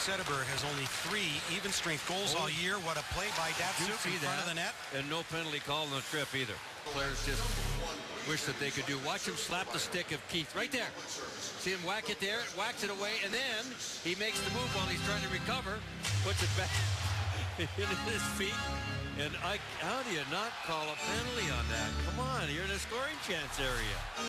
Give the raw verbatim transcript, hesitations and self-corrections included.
Sederberg has only three even-strength goals all year. What a play by Datsyuk in front of the net. And no penalty call on the trip either. Players just wish that they could do. Watch him slap the stick of Keith right there. See him whack it there, whacks it away, and then he makes the move while he's trying to recover, puts it back in his feet. And I, how do you not call a penalty on that? Come on, you're in a scoring chance area.